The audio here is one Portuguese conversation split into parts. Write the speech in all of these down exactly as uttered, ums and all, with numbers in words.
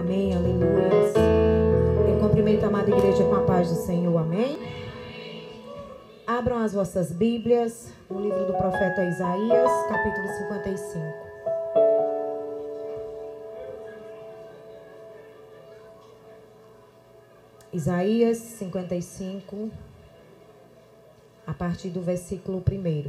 Amém, aleluia. Eu cumprimento a amada igreja com a paz do Senhor, amém? Abram as vossas Bíblias no livro do profeta Isaías, capítulo cinquenta e cinco. Isaías cinquenta e cinco, a partir do versículo primeiro,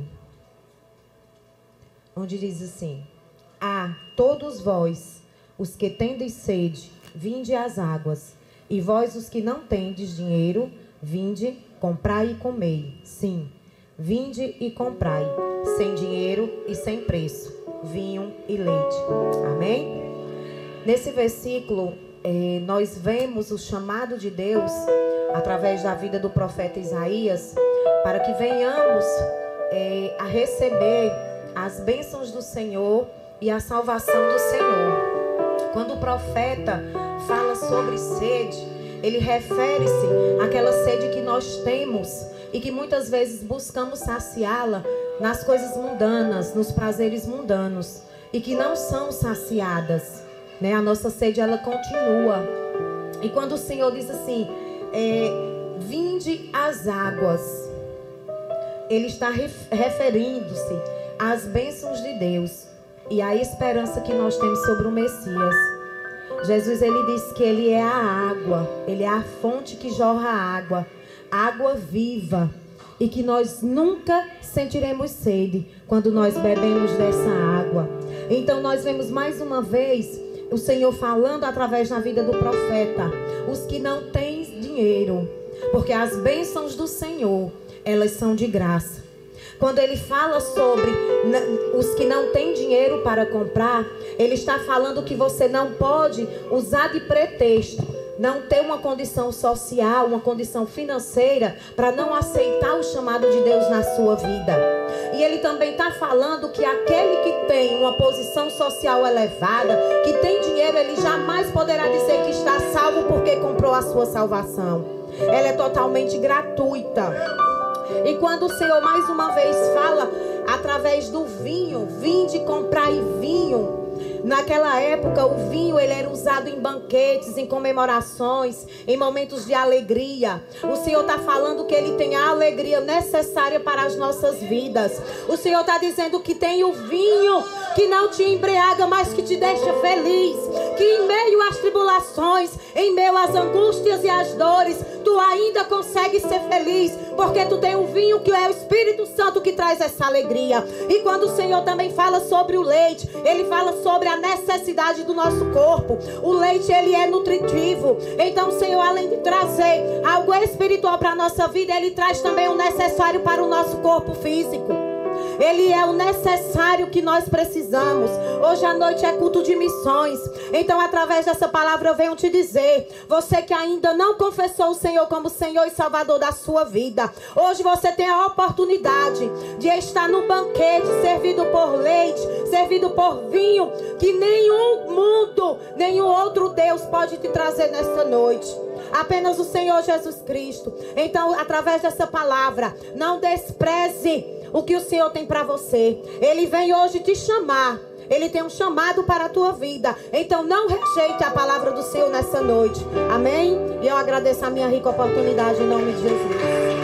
onde diz assim: Ah, todos vós, os que tendes sede, vinde às águas, e vós, os que não tendes dinheiro, vinde, comprai e comei. Sim, vinde e comprai, sem dinheiro e sem preço, vinho e leite. Amém? Nesse versículo, eh, nós vemos o chamado de Deus, através da vida do profeta Isaías, para que venhamos eh, a receber as bênçãos do Senhor e a salvação do Senhor. Quando o profeta fala sobre sede, ele refere-se àquela sede que nós temos e que muitas vezes buscamos saciá-la nas coisas mundanas, nos prazeres mundanos, e que não são saciadas, né? A nossa sede, ela continua. E quando o Senhor diz assim, é, vinde às águas, ele está referindo-se às bênçãos de Deus e à esperança que nós temos sobre o Messias. Jesus, ele diz que ele é a água, ele é a fonte que jorra água, água viva, e que nós nunca sentiremos sede quando nós bebemos dessa água. Então nós vemos mais uma vez o Senhor falando através da vida do profeta, os que não têm dinheiro, porque as bênçãos do Senhor, elas são de graça. Quando ele fala sobre os que não têm dinheiro para comprar, ele está falando que você não pode usar de pretexto, não ter uma condição social, uma condição financeira, para não aceitar o chamado de Deus na sua vida. E ele também está falando que aquele que tem uma posição social elevada, que tem dinheiro, ele jamais poderá dizer que está salvo porque comprou a sua salvação. Ela é totalmente gratuita. E quando o Senhor mais uma vez fala através do vinho, vinde comprar vinho. Naquela época o vinho ele era usado em banquetes, em comemorações, em momentos de alegria. O Senhor está falando que ele tem a alegria necessária para as nossas vidas. O Senhor está dizendo que tem o vinho que não te embriaga, mas que te deixa feliz. Que em meio às tribulações, em meio às angústias e às dores, tu ainda consegue ser feliz, porque tu tem o vinho que é o Espírito Santo que traz essa alegria. E quando o Senhor também fala sobre o leite, ele fala sobre a necessidade do nosso corpo. O leite, ele é nutritivo. Então o Senhor, além de trazer algo espiritual para a nossa vida, ele traz também o necessário para o nosso corpo físico. Ele é o necessário que nós precisamos. Hoje à noite é culto de missões. Então através dessa palavra eu venho te dizer, você que ainda não confessou o Senhor como Senhor e Salvador da sua vida, hoje você tem a oportunidade de estar no banquete, servido por leite, servido por vinho, que nenhum mundo, nenhum outro Deus pode te trazer nesta noite. Apenas o Senhor Jesus Cristo. Então através dessa palavra, não despreze o que o Senhor tem para você. Ele vem hoje te chamar. Ele tem um chamado para a tua vida. Então não rejeite a palavra do Senhor nessa noite. Amém? E eu agradeço a minha rica oportunidade em nome de Jesus.